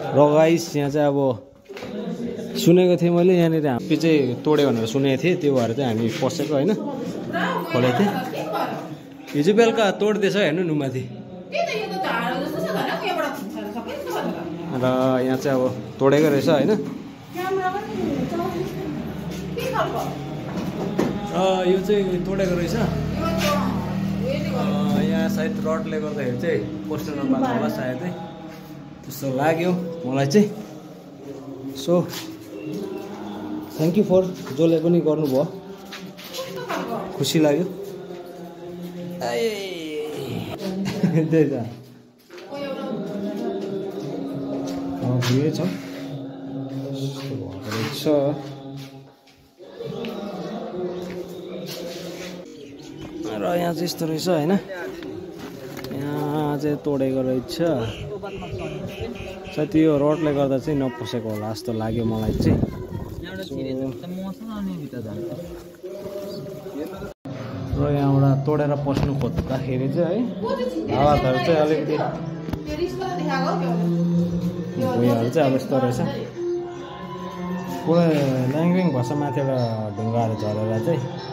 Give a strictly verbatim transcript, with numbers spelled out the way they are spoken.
र गाइस यहाँ चाहिँ अब सुनेको थिएँ मैले यहाँनिर हामी चाहिँ तोड्यो भनेर सुनेको थिएँ, त्यो भएर चाहिँ हामी पसेको होइन, खोलेको थिएँ। हिजो बेलुका तोड्दैछ हेर्नु न माथि। र यहाँ चाहिँ अब तोडेको रहेछ होइन। यो चाहिँ तोडेको रहेछ। यहाँ सायद रडले गर्दाखेरि चाहिँ पोस्टर नपाल्नु होला सायदै, त्यस्तो लाग्यो मलाई चाहिँ। सो थ्याङ्क यू फर जसले पनि गर्नुभयो, खुसी लाग्यो। त्यही त भिडै छ रहेछ। र यहाँ चाहिँ यस्तो रहेछ होइन, यहाँ चाहिँ तोडेको रहेछ। सायद यो रोडले गर्दा चाहिँ नपसेको होला जस्तो लाग्यो मलाई चाहिँ। र यहाँबाट तोडेर पस्नु खोज्दाखेरि चाहिँ है हालतहरू चाहिँ अलिकति भुइँहरू चाहिँ अब यस्तो रहेछ। पुरै ल्याङल्याङ भएछ माथिबाट ढुङ्गाहरू झरेर चाहिँ।